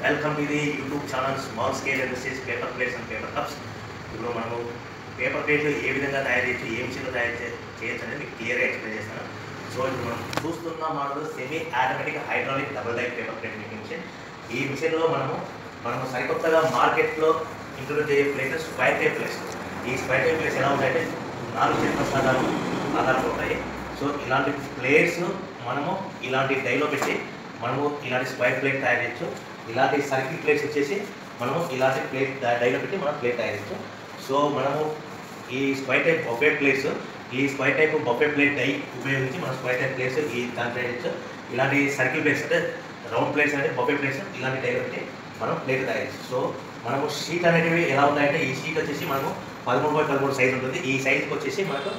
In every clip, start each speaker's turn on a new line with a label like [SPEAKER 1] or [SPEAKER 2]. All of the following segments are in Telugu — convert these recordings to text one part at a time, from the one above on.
[SPEAKER 1] Welcome to the YouTube channel small scale industries paper plates and paper cups. ఇప్పుడు మనము పేపర్ ప్లేట్లు ఏ విధంగా తయారు చేయొచ్చు, ఏ మిషన్లో తయారు చేయొచ్చు అనేది మీకు క్లియర్గా ఎక్స్ప్లెయిన్ చేస్తాను. సో ఇప్పుడు మనం చూస్తున్న model semi automatic hydraulic double die paper plate making machine. ఈ మిషన్లో మనము సరికొత్తగా మార్కెట్లో ఇంట్రొడ్యూస్ చేసే ప్లేట్స్ స్క్వైర్ టైప్ ప్లేట్స్. ఈ స్క్వైర్ టైప్ ప్లేట్స్ ఎలా ఉంటాయంటే 4 చెట్ల ఆధారాలు ఉంటాయి. సో ఇలాంటి ప్లేట్స్ మనము ఇలాంటి డైలో పెట్టి మనము ఇలాంటి స్క్వైర్ ప్లేట్ తయారు చేయొచ్చు. ఇలాంటి సర్కిల్ ప్లేట్స్ వచ్చేసి మనము ఇలాంటి ప్లేట్ డైలో పెట్టి మనం ప్లేట్ తయారు చేయొచ్చు. సో మనము ఈ స్క్వైర్ టైప్ బఫే ప్లేట్స్, ఈ square type buffet plate die ఉపయోగించి మనం స్క్వైర్ టైప్ ప్లేట్స్ ఈ దాన్ని తయారు చేయొచ్చు. ఇలాంటి సర్కిల్ ప్లేట్స్ అంటే రౌండ్ ప్లేట్స్ అంటే బఫే ప్లేట్స్ ఇలాంటి డైలో పెట్టి మనం ప్లేట్ తయారు చేయొచ్చు. సో మనము షీట్ అనేటివి ఎలా ఉంటాయంటే ఈ షీట్ వచ్చేసి మనము 13x13 సైజ్ ఉంటుంది. ఈ సైజ్కి వచ్చేసి మనకు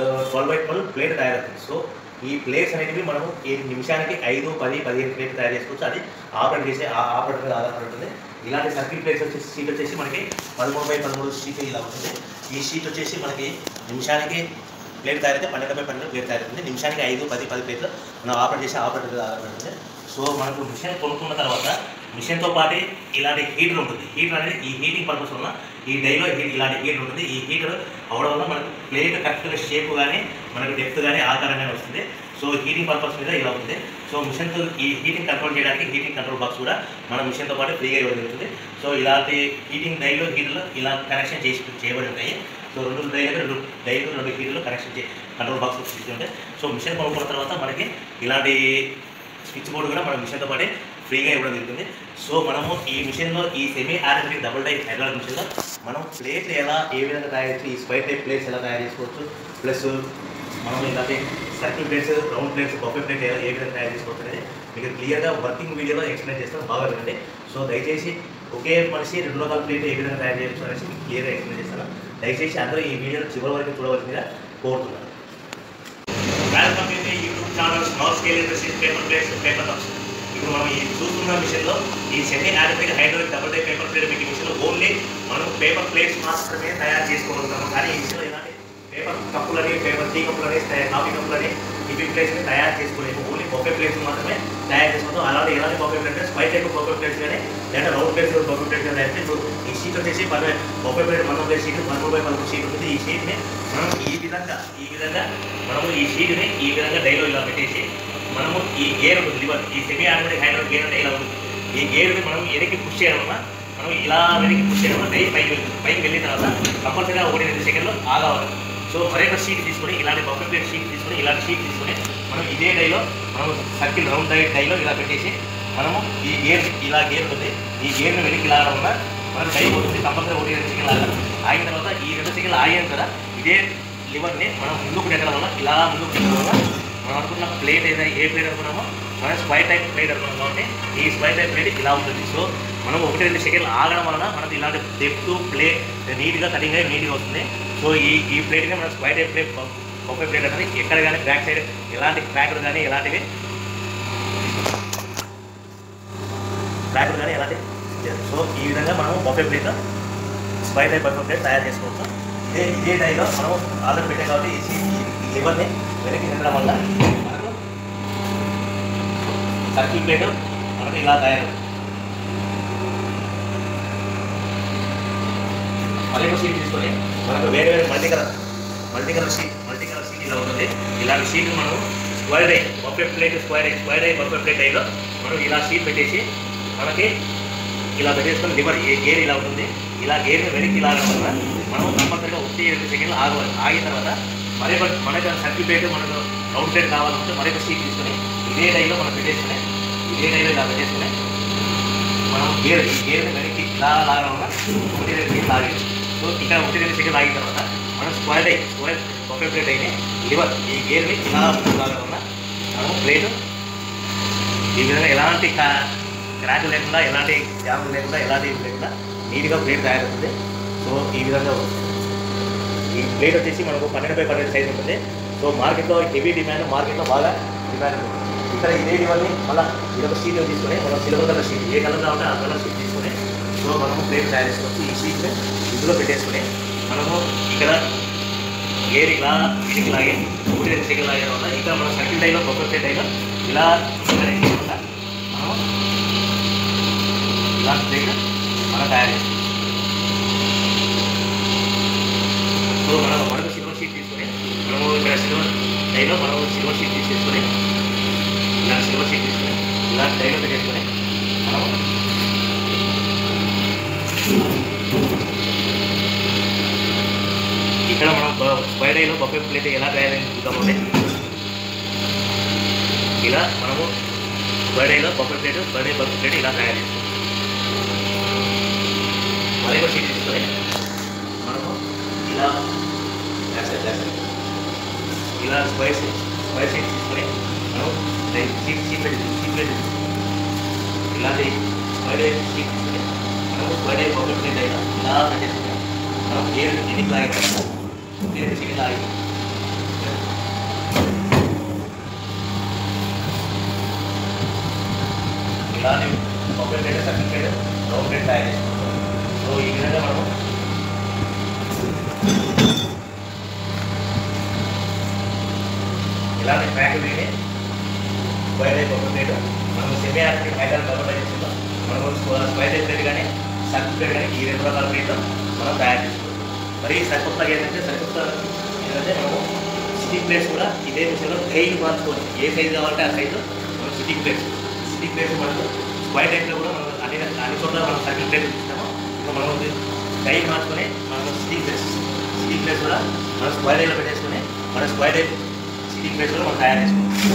[SPEAKER 1] 12x12 ప్లేట్ తయారవుతుంది. సో ఈ ప్లేట్స్ అనేటివి మనము ఈ నిమిషానికి 5, 10, 15 ప్లేట్లు తయారు చేసుకోవచ్చు. అది ఆపరేట్ చేసే ఆపరేటర్ మీద ఆధారపడి ఉంటుంది. ఇలాంటి సర్కిల్ ప్లేట్స్ వచ్చేసి షీట్ వచ్చేసి మనకి 13x13 షీట్ ఇలా ఉంటుంది. ఈ షీట్ వచ్చేసి మనకి నిమిషానికి ప్లేట్ తయారైతే 12x12 ప్లేట్ తయారవుతుంది. నిమిషానికి 5, 10, 10 ప్లేట్లు మనం ఆపరేట్ చేసే ఆపరేటర్ మీద ఆధారపడి ఉంటుంది. సో మనకు మిషన్ కొనుక్కున్న తర్వాత మిషన్తో పాటు ఇలాంటి హీటర్ ఉంటుంది. హీటర్ అనేది ఈ హీటింగ్ పర్పస్ వల్ల ఈ డైలో ఇలాంటి హీటర్ ఉంటుంది. ఈ హీటర్ అవడం వల్ల మనకు ప్లేట్ కరెక్ట్గా షేప్ కానీ మనకు డెప్త్ కానీ ఆకారం కానీ వస్తుంది. సో హీటింగ్ పర్పస్ మీద ఇలా ఉంటుంది. సో మిషన్తో ఈ హీటింగ్ కంట్రోల్ చేయడానికి హీటింగ్ కంట్రోల్ బాక్స్ కూడా మన మిషన్తో పాటు ఫ్రీగా ఇవ్వడం జరుగుతుంది. సో ఇలాంటి హీటింగ్ డైలో హీటర్లు ఇలా కనెక్షన్ చేయబడి ఉంటాయి. సో 2 డైలు 2 హీటర్లు కనెక్షన్ కంట్రోల్ బాక్స్ ఉంటాయి. సో మిషన్ కొనుక్కున్న తర్వాత మనకి ఇలాంటి స్విచ్ బోర్డు కూడా మన మిషన్తో పాటే ఫ్రీగా ఇవ్వడం జరుగుతుంది. సో మనము ఈ మిషన్లో ఈ semi automatic double die hydraulic మిషన్లో మనం ప్లేట్లు ఏ విధంగా తయారు చేయొచ్చు, ఈ స్క్వైర్ టైప్ ప్లేట్స్ ఎలా తయారు చేసుకోవచ్చు, ప్లస్ మనం ఇలాంటి circle plates, round plates, buffet plate ఏ విధంగా తయారు చేసుకోవచ్చు అనేది మీకు క్లియర్గా వర్కింగ్ వీడియోలో ఎక్స్ప్లెయిన్ చేస్తాను. బాగా వినండి. సో దయచేసి ఒకే మనిషి 2 రకాల ప్లేట్ ఏ విధంగా తయారు చేయొచ్చు అనేసి మీకు క్లియర్గా ఎక్స్ప్లెయిన్ చేస్తాను. దయచేసి అందరూ ఈ వీడియోలో చివరి వరకు చూడవలసిందిగా కోరుతున్నాను. Welcome to the YouTube channel small scale industries paper plates paper cups. ఇప్పుడు మనం ఈ చూస్తున్న మిషన్లో ఈ semi automatic hydraulic double die paper plate making మిషన్లో ఓన్లీ మనం పేపర్ ప్లేట్స్ మాత్రమే తయారు చేసుకోగలుగుతాము. కానీ ఈ మిషన్లో ఇలాంటి పేపర్ కప్పులని, పేపర్ టీ కప్పులని, కాఫీ కప్పులని, ఇవి ప్లేట్స్ని తయారు చేసుకోలేము. ఓన్లీ బఫే ప్లేట్స్ మాత్రమే తయారు చేసుకుంటాం. అలాంటి ఎలాంటి buffet plates square type buffet plates కానీ లేదా రౌండ్ ప్లేట్స్ బఫే ప్లేట్స్ కానీ అయితే ఈ షీట్ వచ్చేసి buffet plate 1 sheet 13x13 sheet ఉంటుంది. ఈ షీట్ని మనం ఈ విధంగా మనము ఈ షీట్ని ఈ విధంగా డైలో ఇలా పెట్టేసి మనము ఈ గేర్ ఉంటుంది, లివర్, ఈ సెమీ ఆటోమేటిక్ హైడ్రాలిక్ గేర్ అంటే ఇలా ఉంటుంది. ఈ గేర్ని మనం వెనక్కి పుష్ చేయడం వల్ల మనం ఇలా వెనక్కి పుష్ చేయడం వల్ల డై పైకి వెళ్ళిన తర్వాత కంపల్సరీగా 1-2 సెకండ్లు ఆగాలి. సో మరొక షీట్ తీసుకొని ఇలాంటి బఫే ప్లేట్ షీట్ తీసుకొని ఇలాంటి షీట్ తీసుకొని మనం ఇదే డైలో మనం సర్కిల్ రౌండ్ డైలో ఇలా పెట్టేసి మనము ఈ గేర్ గేర్ ఉంటుంది. ఈ గేర్ని వెనక్కి లాగడం వల్ల మనకు డై పోతుంది. కంపల్సరీ 1-2 సెకండ్లు ఆగాలి. ఆగిన తర్వాత ఈ 2 సెకండ్లు ఆగాం కదా, ఇదే లివర్ని మనం ముందుకు నెట్టడం వల్ల ఇలా ముందుకు నెట్టడం వల్ల మనం అనుకున్న ప్లేట్ ఏదైనా ఏ ప్లేట్ అనుకున్నామో మనం స్క్వైర్ టైప్ ప్లేట్ అనుకున్నాం కాబట్టి ఈ స్క్వైర్ టైప్ ప్లేట్ ఇలా ఉంటుంది. సో మనం 1-2 సెకండ్లు ఆగడం వలన మనకి ఇలాంటి డెప్త్ ప్లేట్ నీట్గా కటింగ్ అయ్యి నీట్గా వస్తుంది. సో ఈ ప్లేట్ని మనం square type plate buffet plate అనేది ఎక్కడ కానీ బ్యాక్ సైడ్ ఎలాంటి క్రాకులు కానీ ఎలాంటివి సో ఈ విధంగా మనం buffet plate square type buffet plate తయారు చేసుకోవచ్చు. ఇదే డైలో మనం ఆర్డర్ పెట్టాం కాబట్టి ఈ లివర్ని వెనక్కి తినడం వల్ల మనకు సర్కిల్ ప్లేట్ మనకు ఇలా తయారవుతుంది. మళ్ళీ షీట్ తీసుకొని మనకు వేరే మల్టీ కలర్ షీట్ ఇలా ఉంటుంది. ఇలాంటి షీట్ మనం square die buffet plate square die buffet plate డైలో మనం ఇలా షీట్ పెట్టేసి మనకి ఇలా పెట్టేసుకొని లివర్ గేర్ ఇలా ఉంటుంది. ఇలా గేర్ని వెనక్కి లాగడం వల్ల మనం కంపల్సరీగా 1-2 సెకండ్లు ఆగవాలి. ఆగిన తర్వాత మనకు సర్కిల్ ప్లేట్ మనకు రౌండ్ ప్లేట్ కావాలంటే మరొక షీట్ తీసుకొని ఇదే డైలో మనం పెట్టేసుకుని ఇలా పెట్టేసుకుని మనం గేర్ని వెనక్కి ఇలా లాగడం వల్ల 1-2 సెకండ్లు లాగేది. సో ఇక్కడ 1-2 సెకండ్లు ఆగిన తర్వాత మనం స్క్వైర్ బఫే ప్లేట్ అయితే లివర్ ఈ గేర్ని ఇలా లాగడం వల్ల మనం ప్లేట్ ఈ విధంగా ఎలాంటి క్రాక్ లేకుండా, ఎలాంటి జామ్ లేకుండా, ఎలాంటి లేకుండా నీట్గా ప్లేట్ తయారవుతుంది. సో ఈ విధంగా ఈ ప్లేట్ వచ్చేసి మనకు 12x12 సైజ్ ఉంటుంది. సో మార్కెట్లో హెవీ డిమాండ్, మార్కెట్లో బాగా డిమాండ్ ఉంటుంది. ఇక్కడ ఇదే లివర్ని మళ్ళీ ఇదొక షీట్ తీసుకొని మనం సిల్వర్ కలర్ షీట్ ఏ కలర్ కావాలంటే ఆ కలర్ షీట్ తీసుకొని సో మనము ప్లేట్ తయారు చేసుకోవచ్చు. ఈ షీట్ని ఇందులో పెట్టేసుకొని మనము ఇక్కడ గేర్ ఇలా వీటికి లాగే 1-2 సెకండ్లు లాగడం వల్ల ఇక్కడ మనం సర్కిల్ డైలో బఫే ప్లేట్ అయినా ఇలా మనం ఇలాంటి ప్లేట్ మనం తయారు చేస్తాం. సో మనకు సిల్వర్ షీట్ తీసుకొని మనము ఇక్కడ సిల్వర్ డైలో సిల్వర్ షీట్ తీసేసుకొని ఇలాంటి సిల్వర్ షీట్ తీసుకొని ఇలాంటి డైలో పెట్టేసుకొని మనం ఇక్కడ మనం స్క్వేర్ డైలో బఫే ప్లేట్ ఎలా తయారైంది చూద్దామంటే ఇలా మనము స్క్వేర్ డైలో బఫే ప్లేట్ ఇలా తయారు చేస్తాం. మరొక షీట్ తీసుకొని మనము ఇలా స్క్వేర్ షీట్ తీసుకొని మనం షీట్ పెట్టి ఇలాంటి స్క్వేర్ షీట్ తీసుకొని మనము స్క్వేర్ బఫే ప్లేట్ అయినా ఇలా పెట్టేసుకుంటాం. మనం దీనికి లాగి షీట్ లాగి ఇలాంటి buffet plate circle plate round plate తయారు చేసుకుంటాం. సో ఈ విధంగా మనము ఇలాంటి ఫ్యాక్టరీని స్క్వేర్ టైప్ బఫే ప్లేట్ మనము సెమీ ఆటోమేటిక్ హైడ్రాలిక్ డబుల్ డైజెషన్లో మనము స్క్వేర్ టైప్ ప్లేట్ కానీ సర్కిల్ ప్లేట్ కానీ ఈ 2 రకాల ప్లేట్లు మనం తయారు చేసుకుంటాం. మరి సరికొత్తగా ఏంటంటే మనము సిట్టింగ్ ప్లేట్స్ కూడా ఇదే విషయంలో గైడ్ మార్చుకొని ఏ సైజు కావాలంటే ఆ సైజు మనం సిట్టింగ్ ప్లేట్స్ మనకు స్క్వేర్ టైప్లో కూడా మనం అన్ని చోట్ల మనం సర్కిల్ ప్లేట్ ఇస్తాము. ఇంకా మనం గైడ్ మార్చుకొని మనం సిట్టింగ్ ప్లేట్స్ కూడా మనం స్క్వేర్ టైప్లో పెట్టేసుకొని మన స్క్వేర్ టైప్ సిట్టింగ్ ప్లేట్స్ కూడా మనం తయారు చేసుకుంటాం.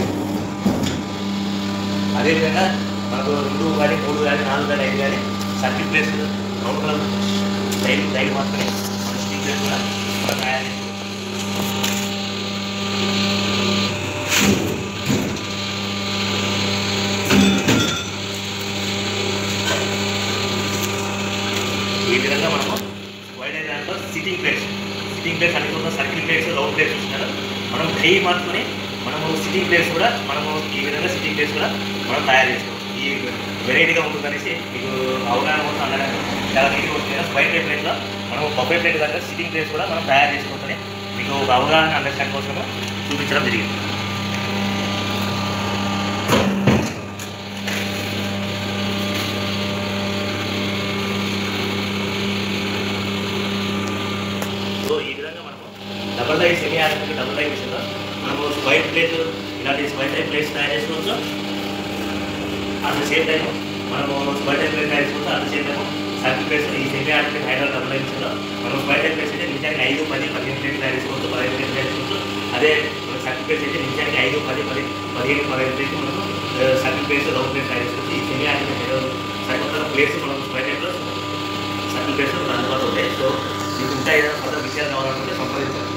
[SPEAKER 1] అదేవిధంగా మనకు 2 కానీ 3 కానీ 4 కానీ 5 కానీ circle plates round colour guide మార్చుకొని మన సిట్టింగ్ ప్లేట్స్ కూడా మనం తయారు చేసుకోవచ్చు. ఈ విధంగా మనము వైడ్ దాంట్లో సిట్టింగ్ ప్లేట్స్ అన్ని చోట్ల సర్కిల్ ప్లేట్స్ రౌండ్ ప్లేట్స్ ఇస్తున్నారు. మనం డై మార్చుకొని మనము సిట్టింగ్ ప్లేట్స్ కూడా ఈ విధంగా సిట్టింగ్ ప్లేట్స్ కూడా మనం తయారు చేసుకోవచ్చు. ఈ వెరైటీగా ఉంటుందనేసి మీకు అవగాహన కోసం అనడానికి చాలా నీట్గా ఉంటుంది. స్క్వేర్ టైప్ ప్లేట్లో మనం బఫే ప్లేట్ దగ్గర సిట్టింగ్ ప్లేట్స్ కూడా మనం తయారు చేసుకోవచ్చని మీకు ఒక అవగాహన అండర్స్టాండ్ కోసము చూపించడం జరిగింది. సో ఈ విధంగా మనము double die semi automatic double die విషయంలో మనము స్క్వేర్ ప్లేట్ ఇలాంటి స్క్వేర్ టైప్ ప్లేట్స్ తయారు చేసుకోవచ్చు. అట్ ద సేమ్ టైం మనము స్క్వేర్ టైప్ ప్లేట్ తయారు చేసుకోవచ్చు. At the same time circle plates ఈ semi automatic hydraulic double die విషయంలో మనం స్క్వేర్ టైప్ ప్లేట్స్ అయితే నిమిషానికి 5, 10, 15 ప్లేట్లు తయారు చేసుకోవచ్చు, 15 ప్లేట్లు తయారు చేసుకోవచ్చు. అదే సర్కిల్ ప్లేట్స్ అయితే నిమిషానికి 5, 10, 15 ప్లేట్లు మనము సర్కిల్ ప్లేట్స్ రౌండ్ ప్లేట్స్ తయారు చేసుకోవచ్చు. ఈ సెమీ ఆటోమేటిక్ సరికొత్త ప్లేట్స్ మనం స్క్వేర్ టైప్లో సర్కిల్ ప్లేట్స్ అందుబాటులో ఉంటాయి. సో మీకు ఇంకా ఏదైనా కొత్త విషయాలు కావాలనుకుంటే సంప్రదించండి.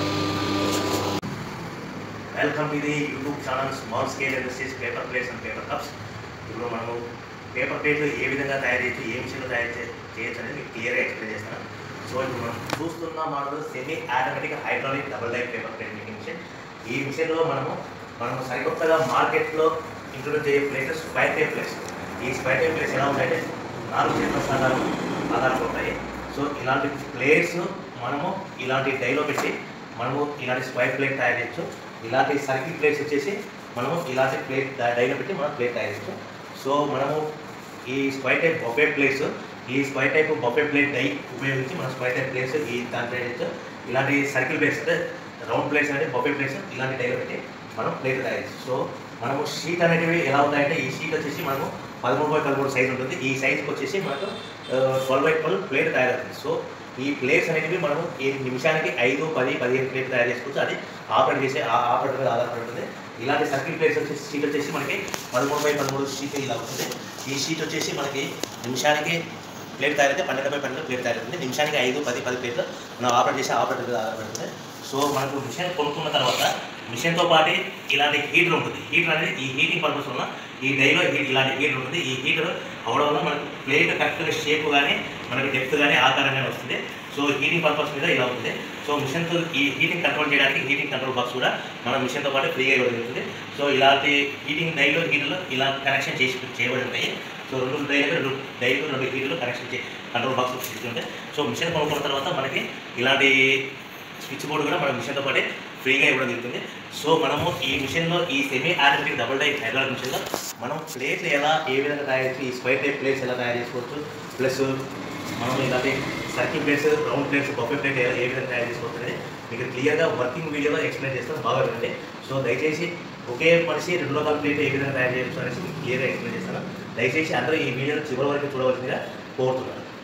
[SPEAKER 1] Welcome to the YouTube channel small scale industries paper plates and paper cups. ఇప్పుడు మనము పేపర్ ప్లేట్లు ఏ విధంగా తయారు చేయొచ్చు, ఏ మిషన్లో తయారు చేయొచ్చు అనేది మీకు క్లియర్గా ఎక్స్ప్లెయిన్ చేస్తాను. సో ఇప్పుడు మనం చూస్తున్న model semi automatic hydraulic double die paper plate making machine. ఈ మిషన్లో మనము సరికొత్తగా మార్కెట్లో ఇంట్రొడ్యూస్ చేసే ప్లేట్స్ స్క్వేర్ టైప్ ప్లేట్స్. ఈ స్క్వేర్ టైప్ ప్లేట్స్ ఎలా ఉంటాయంటే 4 చతురస్రాలు ఆధారాలు ఉంటాయి. సో ఇలాంటి ప్లేట్స్ మనము ఇలాంటి డైలో పెట్టి మనము ఇలాంటి స్క్వేర్ ప్లేట్ తయారు చేయొచ్చు. ఇలాంటి సర్కిల్ ప్లేట్స్ వచ్చేసి మనము ఇలాంటి ప్లేట్ డైలో పెట్టి మనం ప్లేట్ తయారు చేయొచ్చు. సో మనము ఈ square type buffet plates plate die ఉపయోగించి మనం స్క్వేర్ టైప్ ప్లేట్స్ దాని తయారు చేయొచ్చు. ఇలాంటి సర్కిల్ ప్లేట్స్ అంటే రౌండ్ ప్లేట్స్ అంటే బఫే ప్లేట్స్ ఇలాంటి డైలో పెట్టి మనం ప్లేట్ తయారు చేయొచ్చు. సో మనము షీట్ అనేటివి ఎలా ఉంటాయంటే ఈ షీట్ వచ్చేసి మనము 13x13 సైజ్ ఉంటుంది. ఈ సైజ్కి వచ్చేసి మనకు 12x12 ప్లేట్ తయారవుతుంది. సో ఈ ప్లేట్స్ అనేవి మనము ఈ నిమిషానికి 5, 10, 15 ప్లేట్లు తయారు చేసుకోవచ్చు. అది ఆపరేట్ చేసే ఆపరేటర్ మీద ఆధారపడి ఉంటుంది. ఇలాంటి సర్కిల్ ప్లేట్స్ వచ్చేసి షీట్ వచ్చేసి మనకి 13x13 షీట్ ఇలా ఉంటుంది. ఈ షీట్ వచ్చేసి మనకి నిమిషానికి ప్లేట్ తయారైతే 12x12 ప్లేట్ తయారవుతుంది. నిమిషానికి 5, 10 ప్లేట్లు మనం ఆపరేట్ చేసే ఆపరేటర్ మీద ఆధారపడుతుంది. సో మనకు మిషన్ కొనుక్కున్న తర్వాత మిషన్తో పాటు ఇలాంటి హీటర్ ఉంటుంది. హీటర్ అనేది ఈ హీటింగ్ పర్పస్ వల్ల ఈ డైలో ఇలాంటి హీటర్ ఉంటుంది. ఈ హీటర్ అవడం వల్ల మనకు ప్లేట్ కరెక్ట్గా షేప్ కానీ మనకి డెప్త్ కానీ ఆకారంగానే వస్తుంది. సో హీటింగ్ పర్పస్ మీద ఇలా ఉంటుంది. సో మిషన్తో ఈ హీటింగ్ కంట్రోల్ చేయడానికి హీటింగ్ కంట్రోల్ బాక్స్ కూడా మన మిషన్తో పాటు ఫ్రీగా ఇవ్వడం జరుగుతుంది. సో ఇలాంటి హీటింగ్ డైలో హీటర్లో ఇలా కనెక్షన్ చేయబడి ఉంటాయి. సో 2 డైలు 2 హీటర్లు కనెక్షన్ కంట్రోల్ బాక్స్ ఉంటాయి. సో మిషన్ కొనుక్కున్న తర్వాత మనకి ఇలాంటి స్విచ్ బోర్డు కూడా మన మిషన్తో పాటు ఫ్రీగా ఇవ్వడం జరుగుతుంది. సో మనము ఈ మిషన్లో ఈ semi automatic double die hydraulic మిషన్లో మనం ప్లేట్లు ఏ విధంగా తయారు చేసి ఈ స్క్వైర్ టైప్ ప్లేట్స్ ఎలా తయారు చేసుకోవచ్చు, ప్లస్ మనం ఇలాంటి circle plates, round plates, buffet plate ఏ విధంగా తయారు చేసుకోవచ్చు అనేది మీకు క్లియర్గా వర్కింగ్ వీడియోలో ఎక్స్ప్లెయిన్ చేస్తాను, బాగా వినండి. సో దయచేసి ఒకే మనిషి 2 రకాల ప్లేట్ ఏ విధంగా తయారు చేయవచ్చు అనేసి మీకు క్లియర్గా ఎక్స్ప్లెయిన్ చేస్తాను. దయచేసి అందరూ ఈ వీడియోని చివరి వరకు చూడవలసిందిగా కోరుతున్నాను.